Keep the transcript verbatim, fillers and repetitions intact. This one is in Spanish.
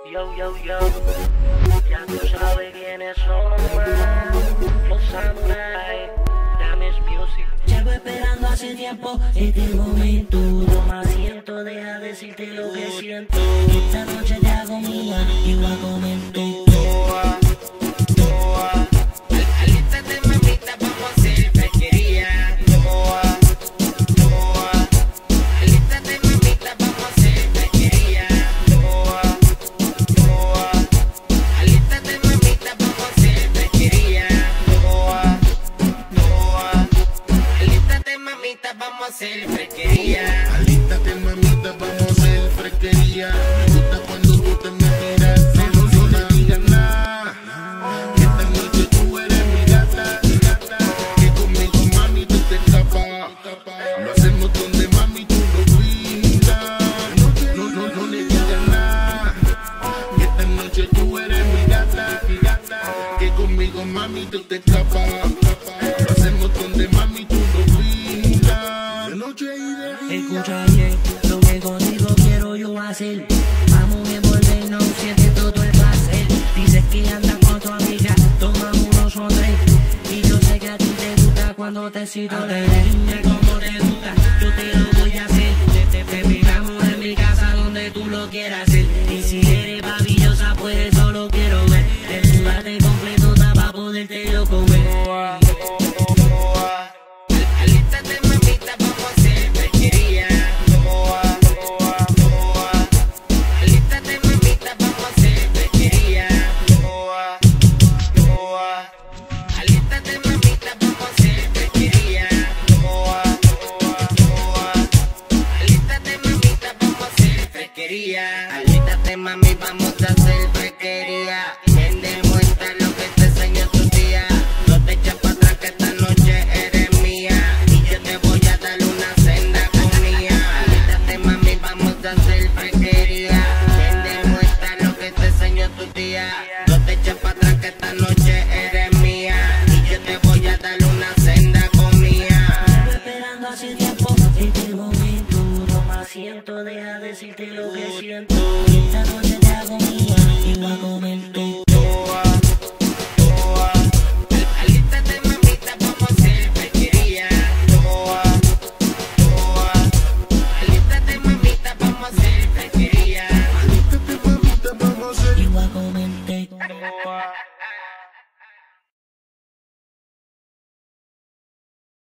Yo, yo, yo, ya tú sabes quiénes son, man. Los Samurai, Dames Music. Llevo esperando hace tiempo este momento. Toma asiento, deja decirte lo que siento. Esta noche te hago mía, igual comento. Alístate, mamita, vamos a hacer pesquería. Alístate, mamita, vamos a hacer pesquería. Alístate, mamita, vamos a hacer pesquería. Alístate, mamita, vamos a hacer pesquería. Alístate, mamita, vamos a hacer fresquería. Me gusta cuando tú te me miras, no, no le digas nada. Que esta noche tú eres mi gata, mi gata. Que conmigo, mami, tú te escapas. Lo hacemos donde, mami, tú lo pidas. No, no, no le digas nada. Que esta noche tú eres mi gata, mi gata. Que conmigo, mami, tú te escapas. Lo hacemos donde, mami, tú lo pidas. De noche y de día. Escucha bien, lo que contigo quiero yo hacer. Vamos a envolvernos, siente todo el placer. Dices que andas con tu amiga, toma unos o tres. Y yo sé que a ti te gusta cuando te cito. Dime cómo te gusta, yo te lo voy a hacer. Te, te, te miramos en mi casa donde tú lo quieras hacer. Y si eres maravillosa, pues solo quiero ver. Desnudarte completo para poderte yo comer. Alístate, mamita, vamos a hacer pesquería. Alístate, mamita, vamos a hacer pesquería. Alístate, mamita, vamos a hacer pesquería. Alístate, mamita, vamos a hacer pesquería. Alístate, mami, vamos a hacer pesquería. Ven, demuestra lo que te enseñó tu tía. No te eches para atrás que esta noche eres mía. Y yo te voy a dar una senda comida. Alístate, mami, vamos a hacer pesquería. Ven, demuestra lo que te enseñó tu tía. No te eches para atrás que esta noche eres mía. Y yo te voy a dar una senda comida. Llevo esperando hace tiempo este momento. Toma asiento, deja decirte lo que siento. Esta noche